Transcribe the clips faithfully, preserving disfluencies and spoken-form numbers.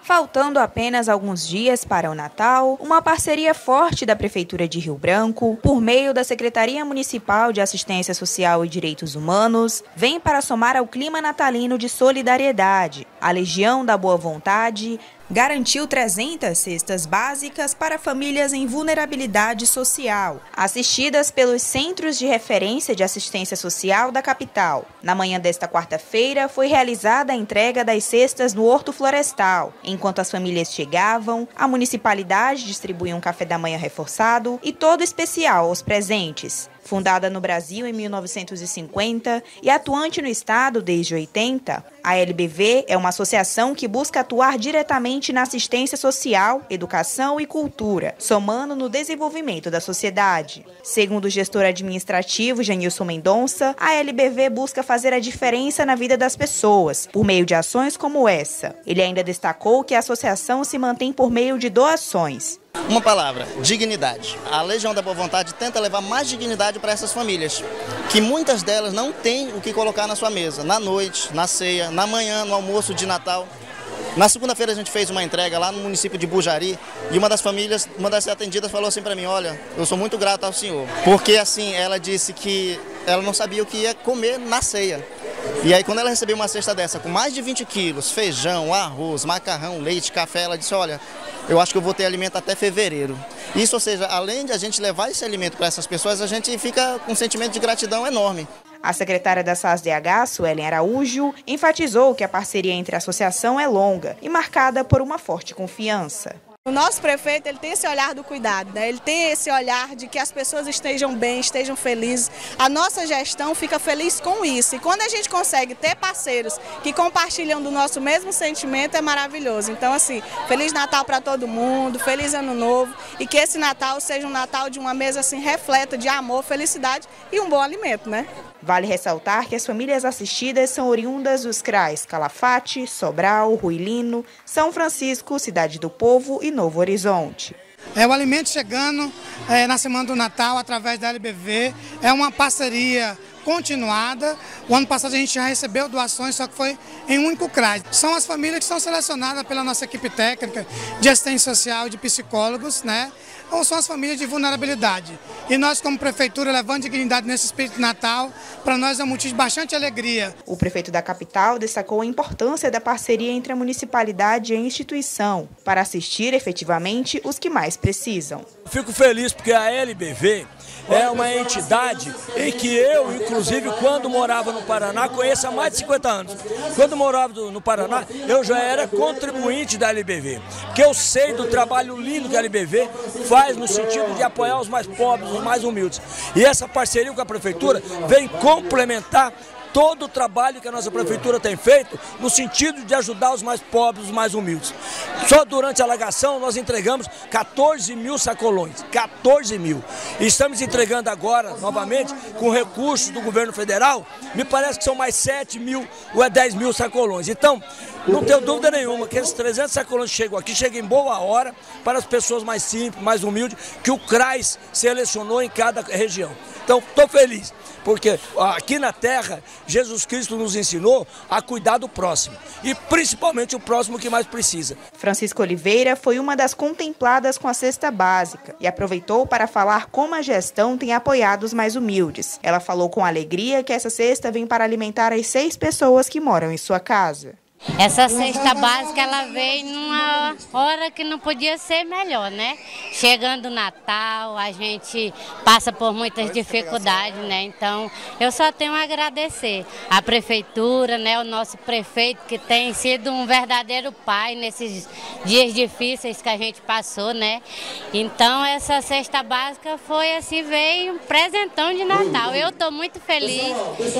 Faltando apenas alguns dias para o Natal, uma parceria forte da Prefeitura de Rio Branco, por meio da Secretaria Municipal de Assistência Social e Direitos Humanos, vem para somar ao clima natalino de solidariedade. A Legião da Boa Vontade garantiu trezentas cestas básicas para famílias em vulnerabilidade social, assistidas pelos Centros de Referência de Assistência Social da capital. Na manhã desta quarta-feira, foi realizada a entrega das cestas no Horto Florestal. Enquanto as famílias chegavam, a municipalidade distribuiu um café da manhã reforçado e todo especial aos presentes. Fundada no Brasil em mil novecentos e cinquenta e atuante no estado desde oitenta, a L B V é uma associação que busca atuar diretamente na assistência social, educação e cultura, somando no desenvolvimento da sociedade. Segundo o gestor administrativo Janilson Mendonça, a L B V busca fazer a diferença na vida das pessoas, por meio de ações como essa. Ele ainda destacou que a associação se mantém por meio de doações. Uma palavra, dignidade. A Legião da Boa Vontade tenta levar mais dignidade para essas famílias, que muitas delas não têm o que colocar na sua mesa, na noite, na ceia, na manhã, no almoço de Natal. Na segunda-feira a gente fez uma entrega lá no município de Bujari e uma das famílias, uma das atendidas falou assim para mim, olha, eu sou muito grata ao senhor, porque assim, ela disse que ela não sabia o que ia comer na ceia. E aí quando ela recebeu uma cesta dessa com mais de vinte quilos, feijão, arroz, macarrão, leite, café, ela disse, olha, eu acho que eu vou ter alimento até fevereiro. Isso, ou seja, além de a gente levar esse alimento para essas pessoas, a gente fica com um sentimento de gratidão enorme. A secretária da S A S D H, Suelen Araújo, enfatizou que a parceria entre a associação é longa e marcada por uma forte confiança. O nosso prefeito ele tem esse olhar do cuidado, né? Ele tem esse olhar de que as pessoas estejam bem, estejam felizes. A nossa gestão fica feliz com isso. E quando a gente consegue ter parceiros que compartilham do nosso mesmo sentimento, é maravilhoso. Então, assim, Feliz Natal para todo mundo, Feliz Ano Novo e que esse Natal seja um Natal de uma mesa assim repleta de amor, felicidade e um bom alimento, né? Vale ressaltar que as famílias assistidas são oriundas dos C R A S Calafate, Sobral, Ruilino, São Francisco, Cidade do Povo e Novo Horizonte. É o alimento chegando é, na semana do Natal através da L B V, é uma parceria continuada. O ano passado a gente já recebeu doações, só que foi em um único C R A S. São as famílias que são selecionadas pela nossa equipe técnica de assistência social e de psicólogos, né? Ou são as famílias de vulnerabilidade. E nós, como prefeitura, levando dignidade nesse espírito de Natal, para nós é um motivo de bastante alegria. O prefeito da capital destacou a importância da parceria entre a municipalidade e a instituição, para assistir efetivamente os que mais precisam. Fico feliz porque a L B V é uma entidade em que eu, inclusive, quando morava no Paraná, conheço há mais de cinquenta anos. Quando morava no Paraná, eu já era contribuinte da L B V, porque eu sei do trabalho lindo que a L B V faz no sentido de apoiar os mais pobres, os mais humildes. E essa parceria com a prefeitura vem complementar todo o trabalho que a nossa prefeitura tem feito no sentido de ajudar os mais pobres, os mais humildes. Só durante a alagação nós entregamos quatorze mil sacolões, quatorze mil. E estamos entregando agora, novamente, com recursos do governo federal, me parece que são mais sete mil ou é dez mil sacolões. Então, não tenho dúvida nenhuma que esses trezentos sacolões que chegam aqui, chegam em boa hora para as pessoas mais simples, mais humildes, que o C R A S selecionou em cada região. Então, estou feliz, porque aqui na terra, Jesus Cristo nos ensinou a cuidar do próximo, e principalmente o próximo que mais precisa. Francisco Oliveira foi uma das contempladas com a cesta básica e aproveitou para falar como a gestão tem apoiado os mais humildes. Ela falou com alegria que essa cesta vem para alimentar as seis pessoas que moram em sua casa. Essa cesta básica, ela veio numa hora que não podia ser melhor, né? Chegando o Natal, a gente passa por muitas dificuldades, né? Então, eu só tenho a agradecer à prefeitura, né? O nosso prefeito, que tem sido um verdadeiro pai nesses dias difíceis que a gente passou, né? Então, essa cesta básica foi assim, veio um presentão de Natal. Eu estou muito feliz,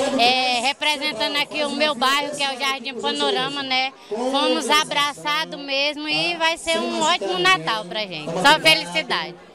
é, representando aqui o meu bairro, que é o Jardim Panorama, né? Fomos abraçados mesmo e vai ser um ótimo Natal pra gente. Só felicidade.